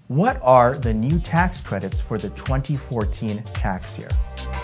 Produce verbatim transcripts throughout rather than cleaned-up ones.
What are the new tax credits for the twenty fourteen tax year?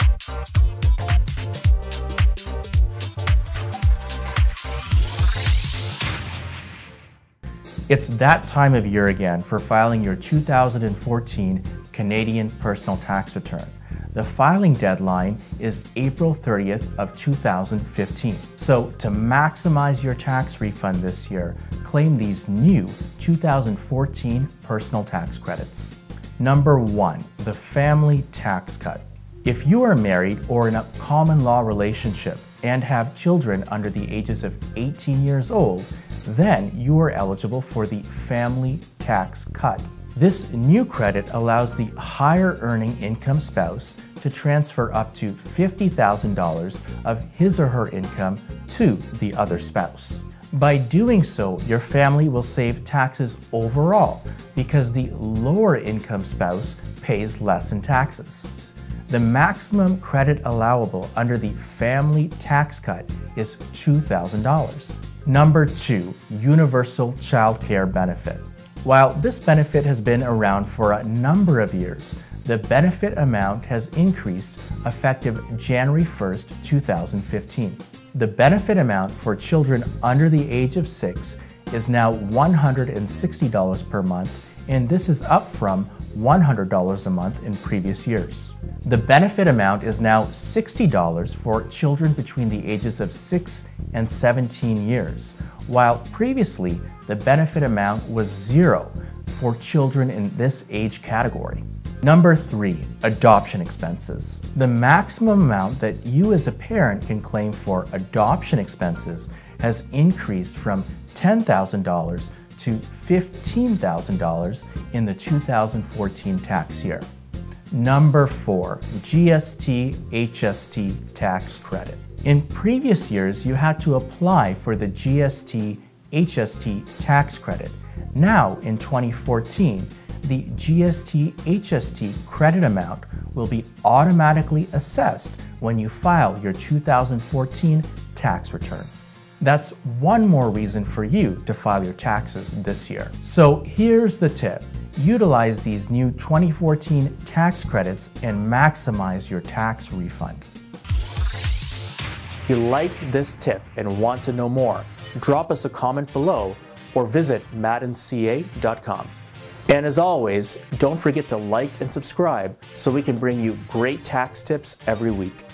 It's that time of year again for filing your two thousand fourteen Canadian personal tax return. The filing deadline is April thirtieth of two thousand fifteen. So to maximize your tax refund this year, claim these new two thousand fourteen personal tax credits. Number one, the family tax cut. If you are married or in a common law relationship and have children under the ages of eighteen years old, then you are eligible for the family tax cut. This new credit allows the higher earning income spouse to transfer up to fifty thousand dollars of his or her income to the other spouse. By doing so, your family will save taxes overall because the lower income spouse pays less in taxes. The maximum credit allowable under the family tax cut is two thousand dollars. Number two, universal child care benefit. While this benefit has been around for a number of years, the benefit amount has increased effective January first, two thousand fifteen. The benefit amount for children under the age of six is now one hundred sixty dollars per month, and this is up from one hundred dollars a month in previous years. The benefit amount is now sixty dollars for children between the ages of six and seventeen years, while previously the benefit amount was zero for children in this age category. Number three, adoption expenses. The maximum amount that you as a parent can claim for adoption expenses has increased from ten thousand dollars to fifteen thousand dollars in the two thousand fourteen tax year. Number four, G S T H S T Tax Credit. In previous years, you had to apply for the G S T H S T Tax Credit. Now, in twenty fourteen, the G S T H S T credit amount will be automatically assessed when you file your two thousand fourteen tax return. That's one more reason for you to file your taxes this year. So here's the tip. Utilize these new twenty fourteen tax credits and maximize your tax refund. If you like this tip and want to know more, drop us a comment below or visit madan c a dot com. And as always, don't forget to like and subscribe so we can bring you great tax tips every week.